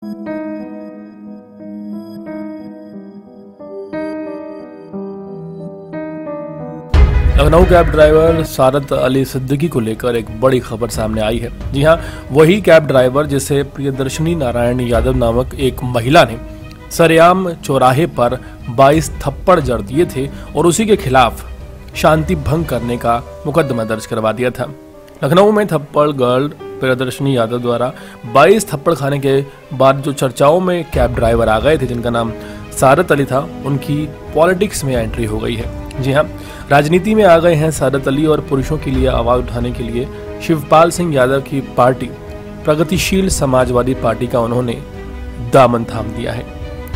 Lucknow cab driver Sarat Ali Siddiqui को लेकर एक बड़ी खबर सामने आई है। जी हां, वही कैब ड्राइवर जिसे प्रियदर्शनी नारायण यादव नामक एक महिला ने सरेआम चौराहे पर 22 थप्पड़ जड़ दिए थे और उसी के खिलाफ शांति भंग करने का मुकदमा दर्ज करवा दिया था। लखनऊ में थप्पड़ गर्ल प्रियदर्शनी यादव द्वारा 22 थप्पड़ खाने के बाद जो चर्चाओं में कैब ड्राइवर आ गए थे, जिनका नाम सारत अली था, उनकी पॉलिटिक्स में एंट्री हो गई है। जी हाँ, राजनीति में आ गए हैं सारत अली और पुरुषों के लिए आवाज उठाने के लिए शिवपाल सिंह यादव की पार्टी प्रगतिशील समाजवादी पार्टी का उन्होंने दामन थाम दिया है।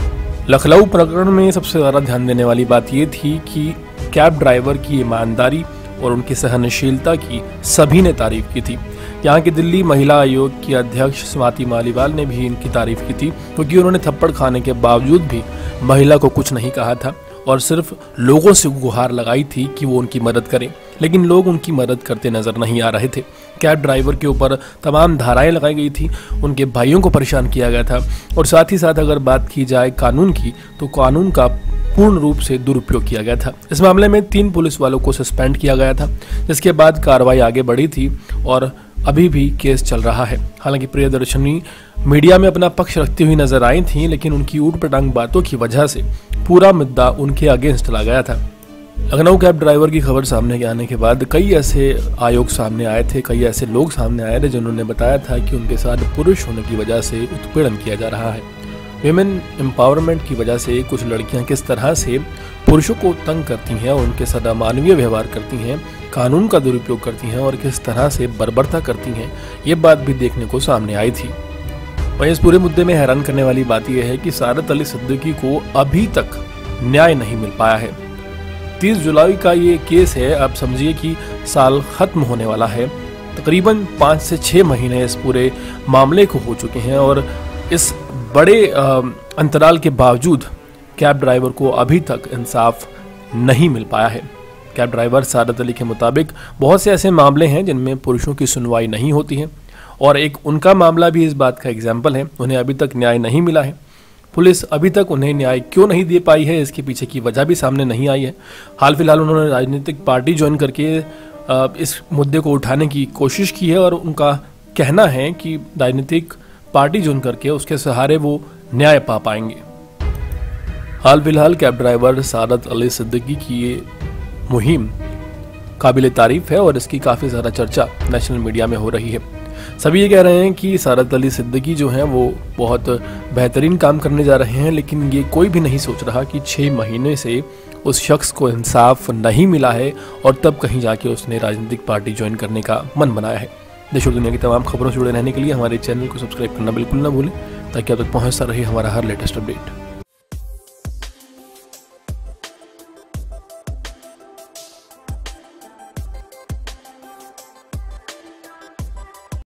लखनऊ प्रकरण में सबसे ज्यादा ध्यान देने वाली बात यह थी कि कैब ड्राइवर की ईमानदारी और उनकी सहनशीलता की सभी ने तारीफ की थी। यहाँ की दिल्ली महिला आयोग की अध्यक्ष स्वाति मालीवाल ने भी इनकी तारीफ की थी, क्योंकि उन्होंने थप्पड़ खाने के बावजूद भी महिला को कुछ नहीं कहा था और सिर्फ लोगों से गुहार लगाई थी कि वो उनकी मदद करें, लेकिन लोग उनकी मदद करते नजर नहीं आ रहे थे। कैब ड्राइवर के ऊपर तमाम धाराएं लगाई गई थी, उनके भाइयों को परेशान किया गया था और साथ ही साथ अगर बात की जाए कानून की, तो कानून का पूर्ण रूप से दुरुपयोग किया गया था। इस मामले में 3 पुलिस वालों को सस्पेंड किया गया था, जिसके बाद कार्रवाई आगे बढ़ी थी और अभी भी केस चल रहा है। हालांकि प्रियदर्शनी मीडिया में अपना पक्ष रखती हुई नजर आई थी, लेकिन उनकी ऊटपटांग बातों की वजह से पूरा मुद्दा उनके अगेंस्ट ला गया था। लखनऊ कैब ड्राइवर की खबर सामने आने के बाद कई ऐसे आयोग सामने आए थे, कई ऐसे लोग सामने आए थे जिन्होंने बताया था कि उनके साथ पुरुष होने की वजह से उत्पीड़न किया जा रहा है। विमेन एम्पावरमेंट की वजह से कुछ लड़कियां किस तरह से पुरुषों को तंग करती हैं और उनके साथ अमानवीय व्यवहार करती हैं, कानून का दुरुपयोग करती हैं और किस तरह से बर्बरता करती हैं, ये बात भी देखने को सामने आई थी। वहीं इस पूरे मुद्दे में हैरान करने वाली बात यह है कि सारत अली सिद्दीकी को अभी तक न्याय नहीं मिल पाया है। 30 जुलाई का ये केस है। आप समझिए कि साल खत्म होने वाला है, तकरीबन 5 से 6 महीने इस पूरे मामले को हो चुके हैं और इस बड़े अंतराल के बावजूद कैब ड्राइवर को अभी तक इंसाफ नहीं मिल पाया है। कैब ड्राइवर सारत अली के मुताबिक बहुत से ऐसे मामले हैं जिनमें पुरुषों की सुनवाई नहीं होती है और एक उनका मामला भी इस बात का एग्जाम्पल है। उन्हें अभी तक न्याय नहीं मिला है। पुलिस अभी तक उन्हें न्याय क्यों नहीं दे पाई है, इसके पीछे की वजह भी सामने नहीं आई है। हाल फिलहाल उन्होंने राजनीतिक पार्टी ज्वाइन करके इस मुद्दे को उठाने की कोशिश की है और उनका कहना है कि राजनीतिक पार्टी ज्वाइन करके उसके सहारे वो न्याय पा पाएंगे। हाल फिलहाल कैब ड्राइवर सारत अली सिद्दीकी की ये मुहिम काबिले तारीफ है और इसकी काफ़ी ज़्यादा चर्चा नेशनल मीडिया में हो रही है। सभी ये कह रहे हैं कि सारत अली सिद्दीकी जो हैं वो बहुत बेहतरीन काम करने जा रहे हैं, लेकिन ये कोई भी नहीं सोच रहा कि 6 महीने से उस शख्स को इंसाफ नहीं मिला है और तब कहीं जाके उसने राजनीतिक पार्टी ज्वाइन करने का मन बनाया है। देश और दुनिया की तमाम खबरों से जुड़े रहने के लिए हमारे चैनल को सब्सक्राइब करना बिल्कुल ना भूलें, ताकि आप तक पहुँचता रहे हमारा हर लेटेस्ट अपडेट।